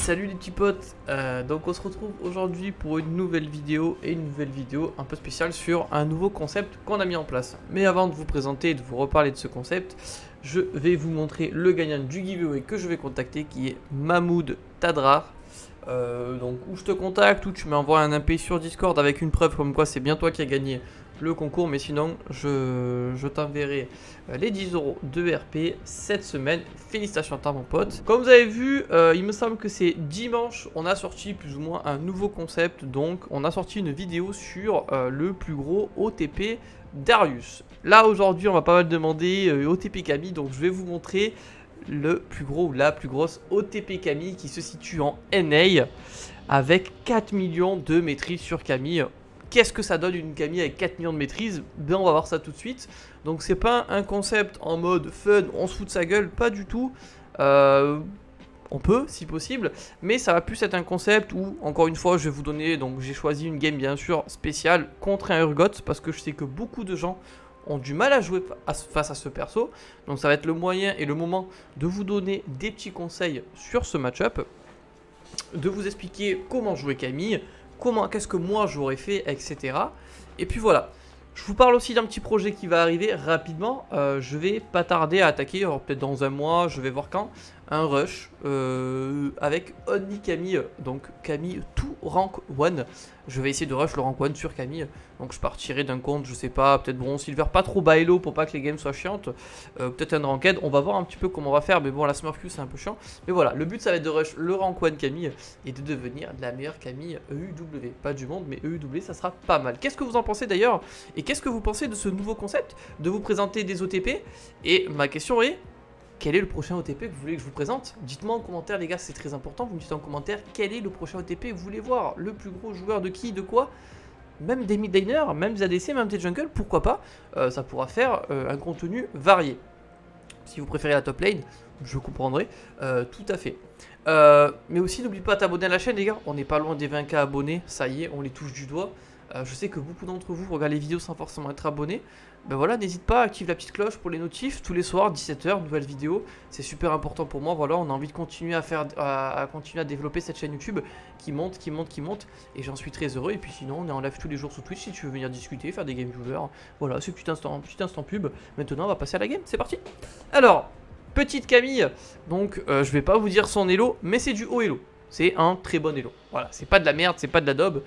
Salut les petits potes, donc on se retrouve aujourd'hui pour une nouvelle vidéo et une nouvelle vidéo un peu spéciale sur un nouveau concept qu'on a mis en place. Mais avant de vous présenter et de vous reparler de ce concept, je vais vous montrer le gagnant du giveaway que je vais contacter qui est Mahmoud Tadrar. Donc où je te contacte, ou tu m'envoies un MP sur Discord avec une preuve comme quoi c'est bien toi qui as gagné le concours, mais sinon je t'enverrai les 10 € de RP cette semaine. Félicitations à toi mon pote. Comme vous avez vu, il me semble que c'est dimanche, on a sorti plus ou moins un nouveau concept. Donc on a sorti une vidéo sur le plus gros OTP Darius. Là aujourd'hui on va pas mal demander OTP Camille, donc je vais vous montrer le plus gros ou la plus grosse OTP Camille qui se situe en NA avec 4 millions de maîtrise sur Camille. Qu'est-ce que ça donne une Camille avec 4 millions de maîtrise? Ben on va voir ça tout de suite. Donc c'est pas un concept en mode fun, on se fout de sa gueule, pas du tout. On peut si possible, mais ça va plus être un concept où, encore une fois, je vais vous donner, donc j'ai choisi une game bien sûr spéciale contre un Urgot, parce que je sais que beaucoup de gens ont du mal à jouer face à ce perso. Donc ça va être le moyen et le moment de vous donner des petits conseils sur ce match-up, de vous expliquer comment jouer Camille, qu'est-ce que moi j'aurais fait, etc. Et puis voilà. Je vous parle aussi d'un petit projet qui va arriver rapidement. Je vais pas tarder à attaquer, alors peut-être dans un mois, je vais voir quand, un rush avec Only Camille, donc Camille tout rank 1. Je vais essayer de rush le rank 1 sur Camille. Donc je partirai d'un compte, je sais pas, peut-être bronze, silver, pas trop bailo pour pas que les games soient chiantes. Peut-être un ranked, on va voir un petit peu comment on va faire, mais bon la Smurf Q c'est un peu chiant. Mais voilà, le but ça va être de rush le rank 1 Camille et de devenir la meilleure Camille EUW. Pas du monde, mais EUW ça sera pas mal. Qu'est-ce que vous en pensez d'ailleurs? Et qu'est-ce que vous pensez de ce nouveau concept de vous présenter des OTP? Et ma question est, quel est le prochain OTP que vous voulez que je vous présente? Dites-moi en commentaire les gars, c'est très important, vous me dites en commentaire quel est le prochain OTP que vous voulez voir. Le plus gros joueur de qui, de quoi? Même des mid-laners, même des ADC, même des jungles, pourquoi pas? Ça pourra faire un contenu varié. Si vous préférez la top lane, je comprendrai tout à fait. Mais aussi n'oublie pas de t'abonner à la chaîne les gars, on n'est pas loin des 20K abonnés, ça y est, on les touche du doigt. Je sais que beaucoup d'entre vous regardent les vidéos sans forcément être abonnés. Ben voilà, n'hésite pas à activer la petite cloche pour les notifs. Tous les soirs, 17 h, nouvelle vidéo. C'est super important pour moi. Voilà, on a envie de continuer à continuer à développer cette chaîne YouTube qui monte. Et j'en suis très heureux. Et puis sinon, on est en live tous les jours sur Twitch si tu veux venir discuter, faire des game viewers. Voilà, ce petit instant pub. Maintenant, on va passer à la game. C'est parti. Alors, petite Camille. Donc, je vais pas vous dire son elo, mais c'est du haut elo. C'est un très bon elo. Voilà, c'est pas de la merde, c'est pas de la daube.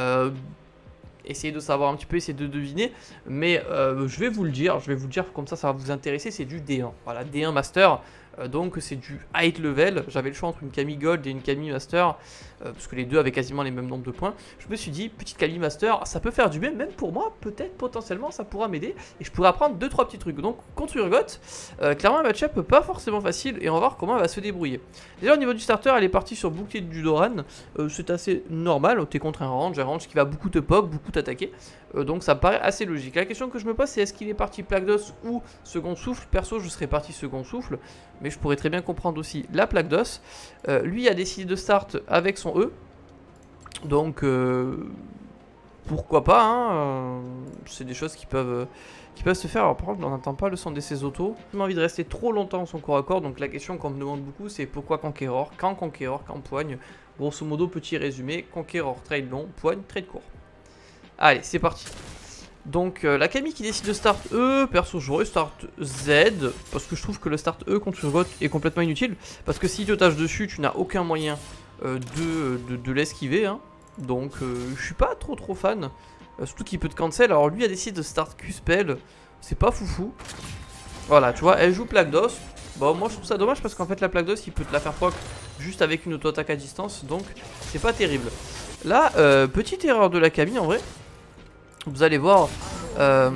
Essayez de savoir un petit peu, essayez de deviner. Mais je vais vous le dire comme ça va vous intéresser. C'est du D1. Voilà, D1 Master. Donc c'est du high level. J'avais le choix entre une Camille Gold et une Camille Master. Parce que les deux avaient quasiment les mêmes nombres de points. Je me suis dit, petite Camille Master, ça peut faire du bien. Même pour moi, peut-être potentiellement, ça pourra m'aider. Et je pourrais apprendre 2-3 petits trucs. Donc contre Urgot, clairement un match-up pas forcément facile. Et on va voir comment elle va se débrouiller. Déjà au niveau du starter, elle est partie sur bouclier du Doran. C'est assez normal. T'es contre un range qui va beaucoup te poke, beaucoup t'attaquer. Donc ça me paraît assez logique. La question que je me pose, c'est est-ce qu'il est parti plaque d'os ou second souffle? Perso, je serais parti second souffle, mais je pourrais très bien comprendre aussi la plaque d'os. Lui a décidé de start avec son E, donc pourquoi pas, hein, c'est des choses qui peuvent se faire. Alors par contre, on n'entend pas le son de ses autos. J'ai pas envie de rester trop longtemps en son corps à corps, donc la question qu'on me demande beaucoup, c'est pourquoi Conqueror, quand poigne. Grosso modo, petit résumé, Conqueror trade long, poigne trade court. Allez, c'est parti. Donc la Camille qui décide de start E, perso j'aurais start Z, parce que je trouve que le start E contre Urgot est complètement inutile, parce que si tu tâches dessus, tu n'as aucun moyen de l'esquiver, hein. Donc je suis pas trop fan, surtout qu'il peut te cancel. Alors lui a décidé de start Q-Spell, c'est pas foufou. Voilà, tu vois, elle joue plaque d'os. Bon, moi je trouve ça dommage parce qu'en fait la plaque d'os il peut te la faire proc juste avec une auto-attaque à distance, donc c'est pas terrible. Là, petite erreur de la Camille en vrai. Vous allez voir, là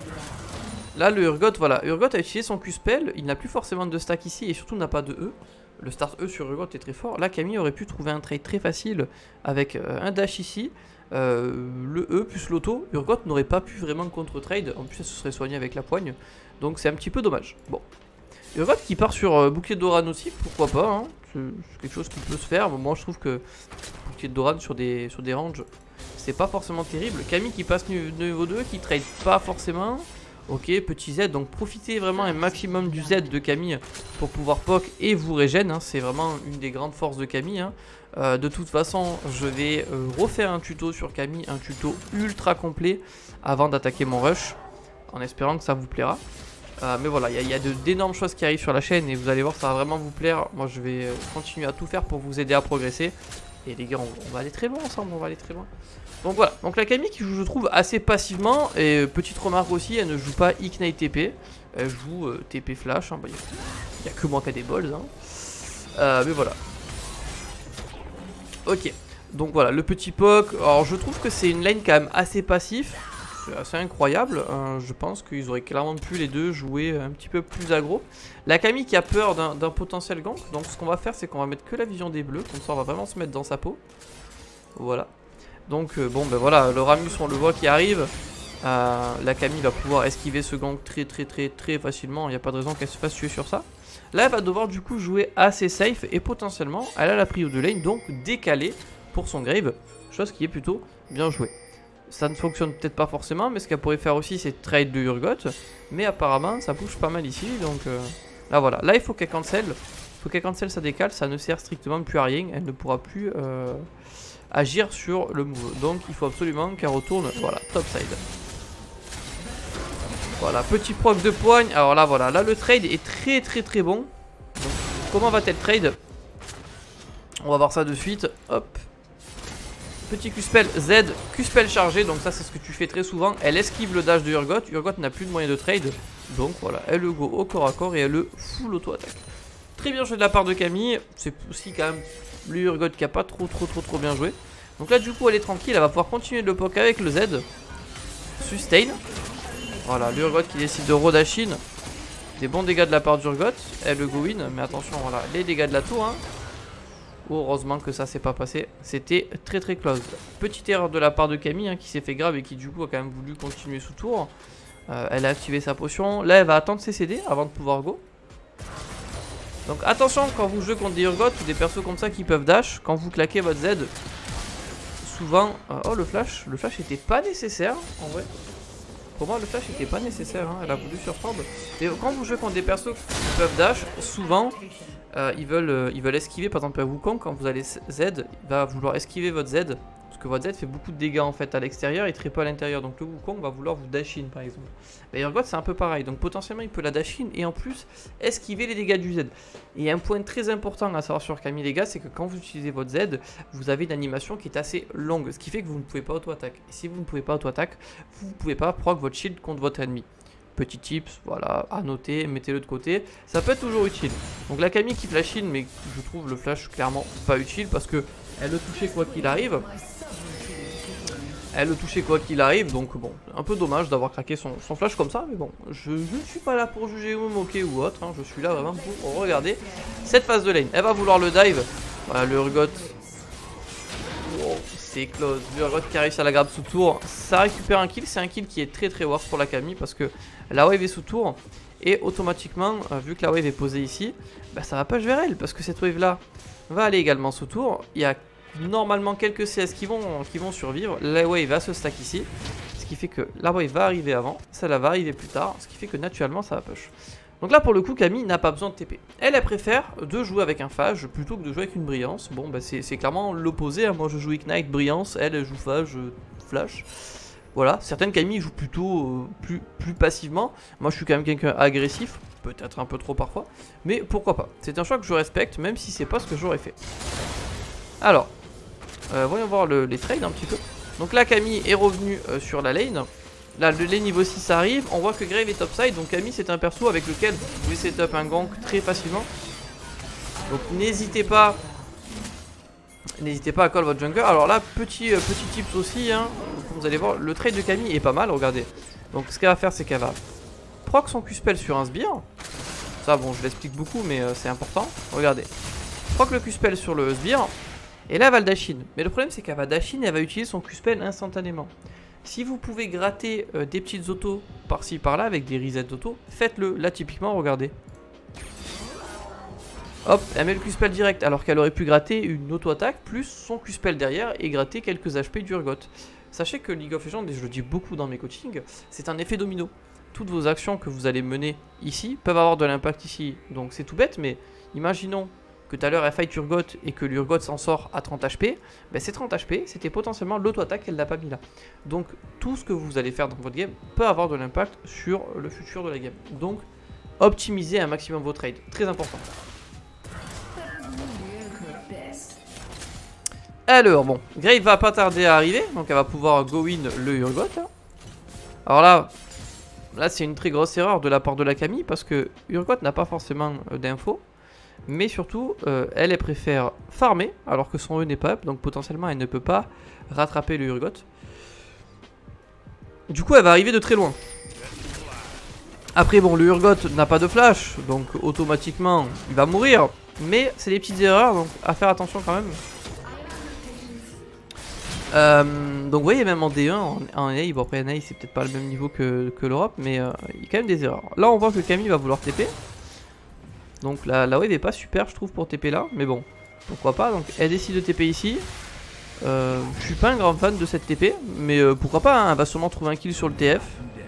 le Urgot, voilà, Urgot a utilisé son Q-Spell, il n'a plus forcément de stack ici et surtout n'a pas de E. Le start E sur Urgot est très fort. Là Camille aurait pu trouver un trade très facile avec un dash ici, le E plus l'auto. Urgot n'aurait pas pu vraiment contre-trade, en plus elle se serait soignée avec la poigne, donc c'est un petit peu dommage. Bon, Urgot qui part sur bouclier de Doran aussi, pourquoi pas, hein. C'est quelque chose qui peut se faire. Moi je trouve que bouclier de Doran sur des ranges, c'est pas forcément terrible. Camille qui passe niveau 2, qui trade pas forcément. Ok, petit Z, donc profitez vraiment un maximum du Z de Camille pour pouvoir poke et vous régène, hein. C'est vraiment une des grandes forces de Camille, hein. De toute façon, je vais refaire un tuto sur Camille, un tuto ultra complet avant d'attaquer mon rush, en espérant que ça vous plaira. Mais voilà, il y a d'énormes choses qui arrivent sur la chaîne et vous allez voir, ça va vraiment vous plaire. Moi, je vais continuer à tout faire pour vous aider à progresser. Et les gars, on va aller très loin ensemble, on va aller très loin. Donc voilà, donc la Camille qui joue, je trouve, assez passivement. Et petite remarque aussi, elle ne joue pas Ignite TP. Elle joue TP Flash. Hein. Bah, il n'y a que moi qui a des balls. Hein. Mais voilà. Ok, donc voilà, le petit poke. Alors je trouve que c'est une lane quand même assez passif. C'est assez incroyable. Je pense qu'ils auraient clairement pu les deux jouer un petit peu plus aggro. La Camille qui a peur d'un potentiel gank. Donc ce qu'on va faire, c'est qu'on va mettre que la vision des bleus. Comme ça, on va vraiment se mettre dans sa peau. Voilà. Donc bon, ben voilà, le Ramus, on le voit qui arrive. La Camille va pouvoir esquiver ce gank très facilement. Il n'y a pas de raison qu'elle se fasse tuer sur ça. Là, elle va devoir du coup jouer assez safe. Et potentiellement, elle a la prio de lane. Donc décalée pour son grave. Chose qui est plutôt bien jouée. Ça ne fonctionne peut-être pas forcément, mais ce qu'elle pourrait faire aussi, c'est trade de Urgot. Mais apparemment, ça bouge pas mal ici. Donc là, voilà. Là, il faut qu'elle cancel. Il faut qu'elle cancel sa décale. Ça ne sert strictement plus à rien. Elle ne pourra plus agir sur le move. Donc, il faut absolument qu'elle retourne. Voilà, topside. Voilà, petit proc de poigne. Alors là, voilà. Là, le trade est très bon. Donc, comment va-t-elle trade? On va voir ça de suite. Hop. Petit Q-spell Z, Q-spell chargé, donc ça c'est ce que tu fais très souvent. Elle esquive le dash de Urgot, Urgot n'a plus de moyen de trade. Donc voilà, elle le go au corps à corps et elle le full auto-attaque. Très bien joué de la part de Camille, c'est aussi quand même le Urgot qui a pas trop bien joué. Donc là du coup elle est tranquille, elle va pouvoir continuer de le poke avec le Z. Sustain. Voilà, l'Urgot qui décide de Rodashin. Des bons dégâts de la part d'Urgot, elle le go win, mais attention voilà, les dégâts de la tour hein. Heureusement que ça s'est pas passé, c'était très close. Petite erreur de la part de Camille hein, qui s'est fait grave et qui du coup a quand même voulu continuer sous tour. Elle a activé sa potion, là elle va attendre ses CD avant de pouvoir go. Donc attention quand vous jouez contre des Urgot ou des persos comme ça qui peuvent dash, quand vous claquez votre Z, souvent... oh le flash était pas nécessaire en vrai. Pour moi le flash était pas nécessaire, hein. Elle a voulu surprendre. Mais quand vous jouez contre des persos qui peuvent dash, souvent... ils veulent esquiver, par exemple à Wukong, quand vous allez Z, il va vouloir esquiver votre Z, parce que votre Z fait beaucoup de dégâts en fait à l'extérieur et très peu à l'intérieur, donc le Wukong va vouloir vous dash in par exemple. Mais Urgot c'est un peu pareil, donc potentiellement il peut la dash in et en plus esquiver les dégâts du Z. Et un point très important à savoir sur Camille les gars, c'est que quand vous utilisez votre Z, vous avez une animation qui est assez longue, ce qui fait que vous ne pouvez pas auto-attaque. Et si vous ne pouvez pas auto-attaque, vous ne pouvez pas proc votre shield contre votre ennemi. Petit tips, voilà, à noter, mettez-le de côté, ça peut être toujours utile. Donc la Camille qui flash in, mais je trouve le flash clairement pas utile parce que elle le touchait quoi qu'il arrive. Elle le touchait quoi qu'il arrive, donc bon, un peu dommage d'avoir craqué son flash comme ça, mais bon, je ne suis pas là pour juger ou me moquer ou autre, hein, je suis là vraiment pour regarder cette phase de lane. Elle va vouloir le dive, voilà, le Urgot. Wow, c'est close, le Urgot qui a réussi à la grab sous tour, ça récupère un kill, c'est un kill qui est très worth pour la Camille parce que la wave est sous tour et automatiquement, vu que la wave est posée ici, bah, ça va push vers elle parce que cette wave là va aller également sous tour. Il y a normalement quelques CS qui vont survivre, la wave va se stack ici, ce qui fait que la wave va arriver avant, celle-là va arriver plus tard, ce qui fait que naturellement ça va push. Donc là pour le coup Camille n'a pas besoin de TP. Elle préfère de jouer avec un phage plutôt que de jouer avec une brillance. Bon bah c'est clairement l'opposé, hein. Moi je joue Ignite, brillance, elle joue phage, flash. Voilà, certaines Camille jouent plutôt plus passivement. Moi je suis quand même quelqu'un agressif, peut-être un peu trop parfois, mais pourquoi pas. C'est un choix que je respecte même si c'est pas ce que j'aurais fait. Alors, voyons voir les trades un petit peu. Donc là Camille est revenue sur la lane. Là le lane niveau 6 arrive, on voit que Grave est topside, donc Camille c'est un perso avec lequel vous pouvez setup un gank très facilement. Donc n'hésitez pas à call votre jungler. Alors là petit tips aussi hein. Vous allez voir le trade de Camille est pas mal, regardez. Donc ce qu'elle va faire c'est qu'elle va proc son Q-spell sur un sbire. Ça bon je l'explique beaucoup mais c'est important. Regardez, proc le Q-spell sur le sbire. Et là elle va le dash in. Mais le problème c'est qu'elle va dash in et elle va utiliser son Q-spell instantanément. Si vous pouvez gratter des petites autos par-ci par-là avec des resets d'auto, faites-le. Là typiquement regardez. Hop, elle met le Q-spell direct alors qu'elle aurait pu gratter une auto-attaque plus son Q-spell derrière et gratter quelques HP d'Urgot. Sachez que League of Legends, et je le dis beaucoup dans mes coachings, c'est un effet domino. toutes vos actions que vous allez mener ici peuvent avoir de l'impact ici. Donc c'est tout bête, mais imaginons que tout à l'heure elle fight Urgot et que l'Urgot s'en sort à 30 HP, ben ces 30 HP c'était potentiellement l'auto-attaque qu'elle n'a pas mis là. Donc tout ce que vous allez faire dans votre game peut avoir de l'impact sur le futur de la game. Donc optimisez un maximum vos trades, très important. Alors bon, Grave va pas tarder à arriver, donc elle va pouvoir go win le Urgot. Alors là c'est une très grosse erreur de la part de la Camille parce que Urgot n'a pas forcément d'infos. Mais surtout, elle préfère farmer alors que son E n'est pas up, donc potentiellement elle ne peut pas rattraper le Urgot. Du coup elle va arriver de très loin. Après bon, le Urgot n'a pas de flash, donc automatiquement il va mourir. Mais c'est des petites erreurs, donc à faire attention quand même. Donc vous voyez même en D1, en NA, bon après NA c'est peut-être pas le même niveau que l'Europe, mais il y a quand même des erreurs. Là on voit que Camille va vouloir TP. Donc la wave est pas super je trouve pour TP là, mais bon, pourquoi pas. Donc elle décide de TP ici. Je suis pas un grand fan de cette TP, mais pourquoi pas, hein, elle va sûrement trouver un kill sur le TF.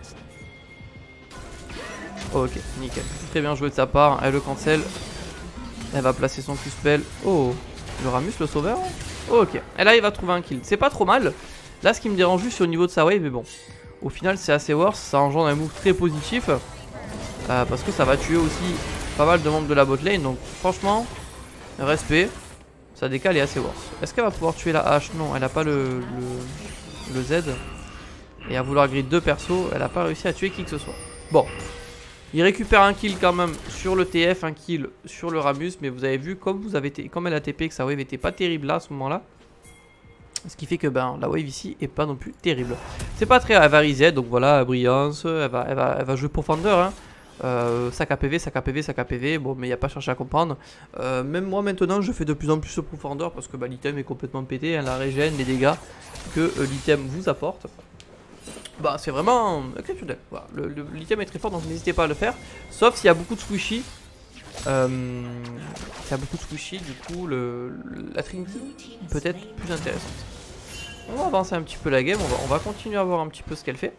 Oh, ok, nickel, très bien joué de sa part, elle le cancel. Elle va placer son Q-spell. Oh, le Ramus, le sauveur. Oh, ok, et là il va trouver un kill, c'est pas trop mal. Là ce qui me dérange juste c'est au niveau de sa wave, mais bon, au final c'est assez worse, ça engendre un move très positif. Parce que ça va tuer aussi pas mal de membres de la bot lane, donc franchement, respect. Sa décale est assez worse. Est-ce qu'elle va pouvoir tuer la hache? Non, elle a pas le Z. Et à vouloir grid 2 persos, elle a pas réussi à tuer qui que ce soit. Bon, il récupère un kill quand même sur le TF, un kill sur le Ramus, mais vous avez vu comme elle a TP que sa wave était pas terrible là à ce moment là. Ce qui fait que ben la wave ici est pas non plus terrible. C'est pas très, elle va reset, donc voilà, brillance, elle va jouer pour Fender, hein. Sac APV, sac APV, sac APV, bon mais il n'y a pas cherché à comprendre. Même moi maintenant je fais de plus en plus ce profondeur parce que bah, l'item est complètement pété, hein, la régène, les dégâts que l'item vous apporte. Bah c'est vraiment exceptionnel, voilà. L'item est très fort donc n'hésitez pas à le faire. Sauf s'il y a beaucoup de squishy. Du coup la Trinity peut être plus intéressante. On va avancer un petit peu la game, on va continuer à voir un petit peu ce qu'elle fait.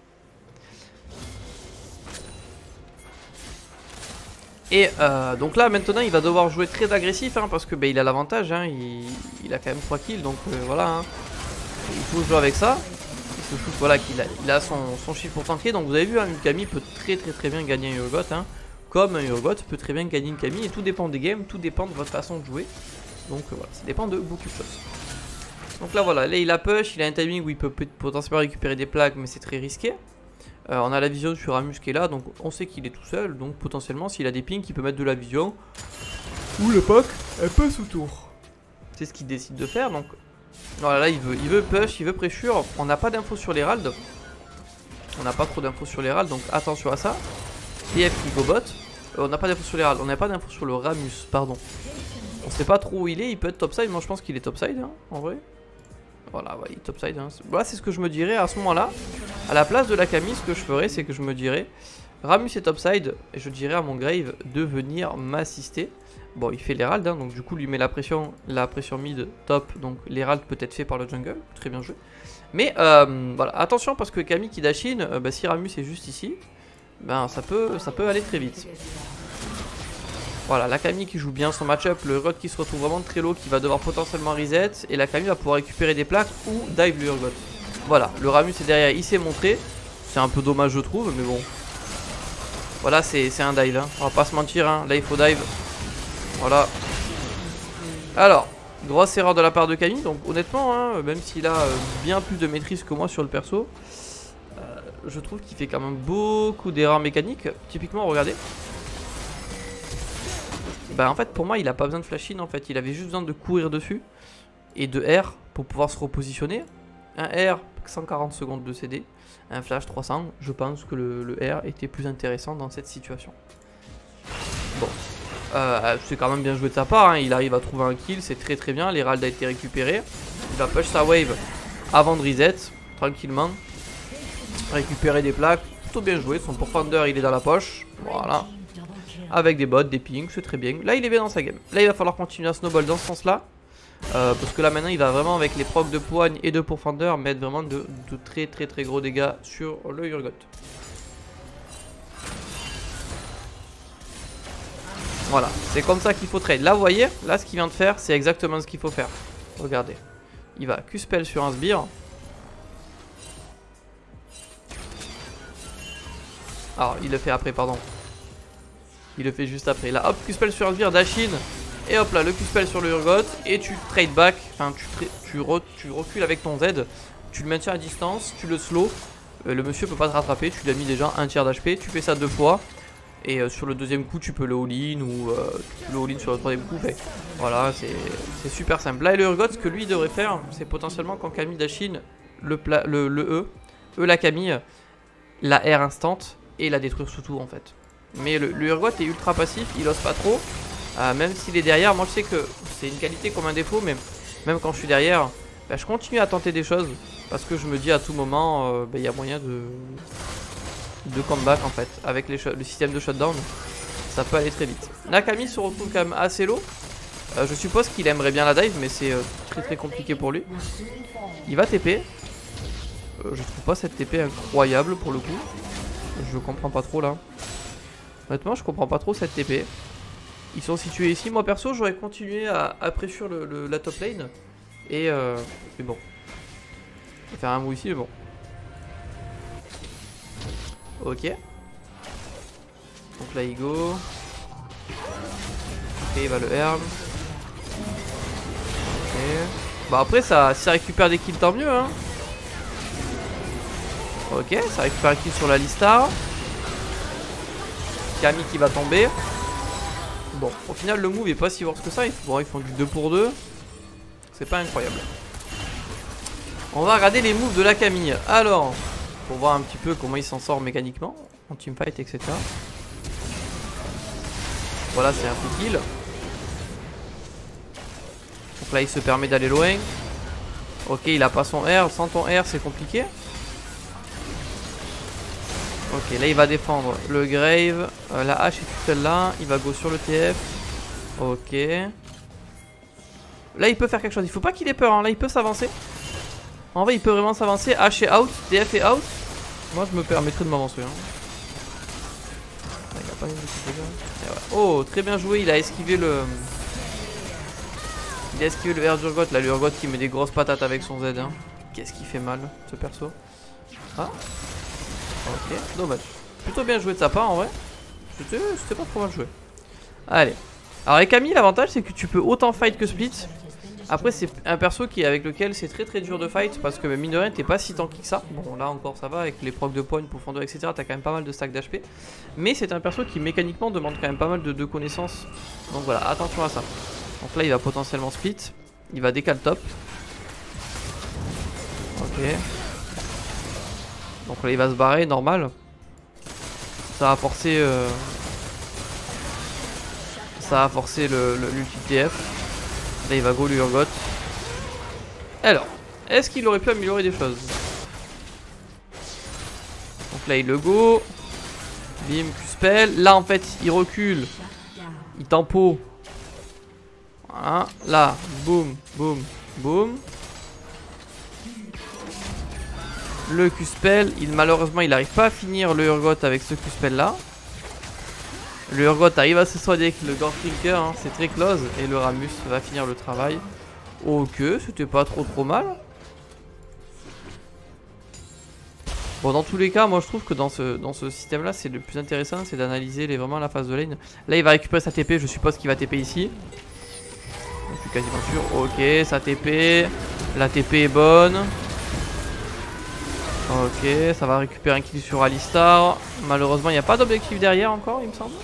Et donc là maintenant il va devoir jouer très agressif hein, parce que bah, il a l'avantage, hein, il a quand même 3 kills donc voilà, hein, il faut jouer avec ça. Il se fout voilà, qu'il a son shield pour tanker, donc vous avez vu hein, une Camille peut très bien gagner un Urgot, hein, comme un Urgot peut très bien gagner une Camille, et tout dépend des games, tout dépend de votre façon de jouer. Donc voilà, ça dépend de beaucoup de choses. Donc là voilà, là il a push, il a un timing où il peut potentiellement récupérer des plaques mais c'est très risqué. On a la vision sur Ramus qui est là, donc on sait qu'il est tout seul, donc potentiellement s'il a des pings, il peut mettre de la vision. Ou le pack, elle peut sous tour. C'est ce qu'il décide de faire, donc voilà, là il veut push, il veut pressure. On n'a pas d'infos sur l'Herald. On n'a pas trop d'infos sur l'Herald, donc attention à ça. TF qui go bot. On n'a pas d'infos sur l'Herald, on n'a pas d'infos sur le Ramus, pardon. On sait pas trop où il est peut être topside, moi je pense qu'il est topside, hein, en vrai. Voilà, ouais, il est topside. Hein. Voilà, c'est ce que je me dirais à ce moment-là. À la place de la Camille, ce que je ferais, c'est que je me dirais Ramus est topside, et je dirais à mon Grave de venir m'assister. Bon, il fait l'Herald, hein, donc du coup, lui met la pression mid top, donc l'Herald peut être fait par le jungle, très bien joué. Mais voilà, attention parce que Camille qui dash in, bah, si Ramus est juste ici, ben ça peut aller très vite. Voilà, la Camille qui joue bien son match-up, le Urgot qui se retrouve vraiment très low, qui va devoir potentiellement reset, et la Camille va pouvoir récupérer des plaques ou dive le Urgot. Voilà, le Ramus est derrière, il s'est montré, c'est un peu dommage je trouve, mais bon. Voilà, c'est un dive, hein. On va pas se mentir, hein. Là il faut dive. Voilà. Alors, grosse erreur de la part de Camille, donc honnêtement, hein, même s'il a bien plus de maîtrise que moi sur le perso, je trouve qu'il fait quand même beaucoup d'erreurs mécaniques. Typiquement, regardez. Bah en fait pour moi il a pas besoin de flash in en fait, il avait juste besoin de courir dessus et de R pour pouvoir se repositionner. Un R 140 secondes de CD, un flash 300, je pense que le R était plus intéressant dans cette situation. Bon, c'est quand même bien joué de sa part, hein. Il arrive à trouver un kill, c'est très bien, l'Herald a été récupéré. Il va push sa wave avant de reset, tranquillement. Récupérer des plaques, plutôt bien joué, son profondeur il est dans la poche, voilà. Avec des bots, des pings, c'est très bien. Là il est bien dans sa game. Là il va falloir continuer à snowball dans ce sens là. Parce que là maintenant il va vraiment avec les procs de poigne et de profondeur mettre vraiment de très gros dégâts sur le Urgot. Voilà, c'est comme ça qu'il faut trade. Là, vous voyez, là, ce qu'il vient de faire, c'est exactement ce qu'il faut faire. Regardez. Il va Q-spell sur un sbire. Alors, il le fait après, pardon. Il le fait juste après. Là, hop, Q-spell sur un sbire, Dashin. Et hop là, le Q-spell sur le Urgot. Et tu trade back. Enfin, tu recules avec ton Z. Tu le maintiens à distance. Tu le slow. Le monsieur peut pas te rattraper. Tu l'as mis déjà un tiers d'HP. Tu fais ça 2 fois. Et sur le deuxième coup, tu peux le all-in. Ou le all-in sur le troisième coup. Fait. Voilà, c'est super simple. Là, et le Urgot, ce que lui devrait faire, c'est potentiellement quand Camille Dashin le E la Camille, la R instant. Et la détruire sous tout en fait. Mais le Urgot est ultra passif. Il ose pas trop. Même s'il est derrière, moi je sais que c'est une qualité comme un défaut, mais même quand je suis derrière, bah, je continue à tenter des choses parce que je me dis à tout moment, il y a moyen de comeback en fait. Avec le système de shutdown, ça peut aller très vite. Nakami se retrouve quand même assez low. Je suppose qu'il aimerait bien la dive, mais c'est très compliqué pour lui. Il va TP. Je trouve pas cette TP incroyable pour le coup. Je comprends pas trop là. Honnêtement, je comprends pas trop cette TP. Ils sont situés ici. Moi perso, j'aurais continué à pressure la top lane. Et mais bon. Je vais faire un move ici, mais bon. Ok. Donc là, il go. Ok, il va le herb. Ok. Bah après, si ça récupère des kills, tant mieux, hein. Ok, ça récupère un kill sur la Alistar. Camille qui va tomber. Bon, au final, le move est pas si worse que ça. Bon, ils font du 2 pour 2. C'est pas incroyable. On va regarder les moves de la Camille. Alors, pour voir un petit peu comment il s'en sort mécaniquement en teamfight, etc. Voilà, c'est un free kill. Donc là, il se permet d'aller loin. Ok, il a pas son R. Sans ton R, c'est compliqué. Ok, là il va défendre le Grave, la hache est toute celle-là, il va go sur le TF. Ok. Là il peut faire quelque chose, il faut pas qu'il ait peur, hein. Là il peut s'avancer. En vrai il peut vraiment s'avancer, hache est out, TF est out. Moi je me permettrai de m'avancer. Hein. Il a pas mis de dégâts. Oh, très bien joué, il a esquivé le... Il a esquivé le R d'Urgot, là l'Urgot qui met des grosses patates avec son Z. Hein. Qu'est-ce qui fait mal ce perso. Ah. Ok, dommage. Plutôt bien joué de sa part en vrai. C'était pas trop mal joué. Allez. Alors avec Camille, l'avantage c'est que tu peux autant fight que split. Après c'est un perso avec lequel c'est très dur de fight. Parce que mine de rien t'es pas si tanky que ça. Bon là encore ça va avec les procs de points, profondeur etc. T'as quand même pas mal de stack d'HP. Mais c'est un perso qui mécaniquement demande quand même pas mal de connaissances. Donc voilà, attention à ça. Donc là il va potentiellement split. Il va décaler top. Ok. Donc là il va se barrer, normal. Ça va forcer l'ulti TF. Là il va go l'Urgot. Alors, est-ce qu'il aurait pu améliorer des choses? Donc là il le go. Bim, Q-spell. Là en fait il recule. Il tempo. Voilà. Là, boum, boum, boum. Le Q-spell, malheureusement il n'arrive pas à finir le Urgot avec ce Q-spell là. Le Urgot arrive à se soigner avec le Gorfinker, hein, c'est très close. Et le Ramus va finir le travail. Ok, c'était pas trop mal. Bon, dans tous les cas, moi je trouve que dans ce système là, c'est le plus intéressant, c'est d'analyser vraiment la phase de lane. Là il va récupérer sa TP, je suppose qu'il va TP ici. Je suis quasiment sûr. Ok, sa TP. La TP est bonne. Ok, ça va récupérer un kill sur Alistar. Malheureusement, il n'y a pas d'objectif derrière encore, il me semble.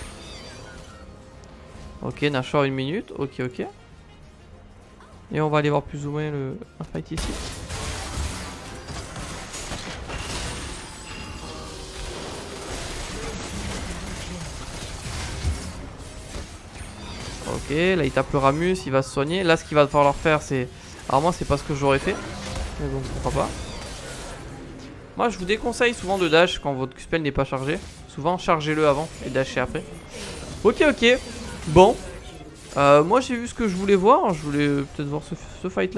Ok, Nashor 1 minute. Ok. Et on va aller voir plus ou moins le fight ici. Ok, là il tape le Ramus, il va se soigner. Là, ce qu'il va falloir faire, c'est... Alors moi, c'est pas ce que j'aurais fait. Mais bon, pourquoi pas. Moi je vous déconseille souvent de dash quand votre Q-spell n'est pas chargé. Souvent chargez-le avant et dashez après. Ok. Bon. Moi j'ai vu ce que je voulais voir. Je voulais peut-être voir ce fight là.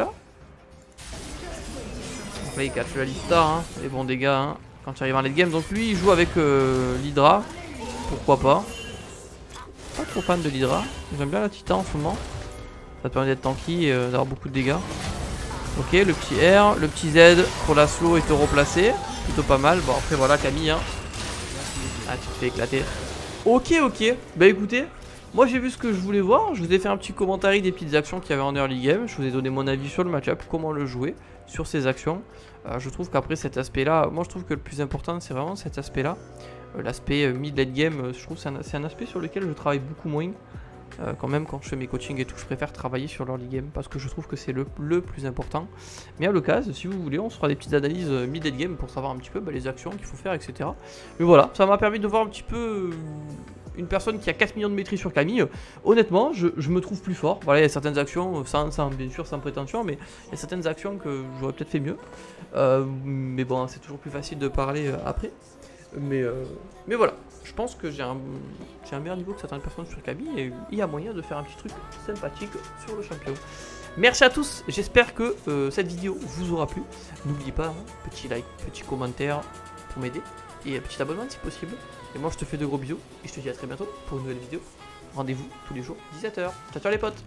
Donc là il catch la Alistar, hein. Les bons dégâts hein, quand il arrive en late game. Donc lui il joue avec l'Hydra. Pourquoi pas. pas trop fan de l'Hydra. J'aime bien la Titan en ce moment. Ça te permet d'être tanky et d'avoir beaucoup de dégâts. Ok, le petit R, le petit Z pour la slow et te replacer. Plutôt pas mal. Bon, après voilà Camille. Hein. Ah, tu te fais éclater. Ok, ok. Bah écoutez, moi j'ai vu ce que je voulais voir. Je vous ai fait un petit commentaire des petites actions qu'il y avait en early game. Je vous ai donné mon avis sur le match-up, comment le jouer, sur ces actions. Je trouve qu'après cet aspect-là, moi je trouve que le plus important c'est vraiment cet aspect-là. L'aspect mid-late game, je trouve que c'est un aspect sur lequel je travaille beaucoup moins. Quand même quand je fais mes coachings et tout, je préfère travailler sur l'early game parce que je trouve que c'est le plus important. Mais à l'occasion, si vous voulez, on se fera des petites analyses mid-late game pour savoir un petit peu les actions qu'il faut faire, etc. Mais voilà, ça m'a permis de voir un petit peu une personne qui a 4 millions de maîtrise sur Camille. Honnêtement, je me trouve plus fort. Voilà, il y a certaines actions, bien sûr sans prétention, mais il y a certaines actions que j'aurais peut-être fait mieux. Mais bon, c'est toujours plus facile de parler après. Mais voilà, je pense que j'ai un meilleur niveau que certaines personnes sur Camille et il y a moyen de faire un petit truc sympathique sur le champion. Merci à tous, j'espère que cette vidéo vous aura plu. N'oubliez pas, hein, petit like, petit commentaire pour m'aider et un petit abonnement si possible. Et moi je te fais de gros bisous et je te dis à très bientôt pour une nouvelle vidéo. Rendez-vous tous les jours 17 h. Ciao ciao les potes.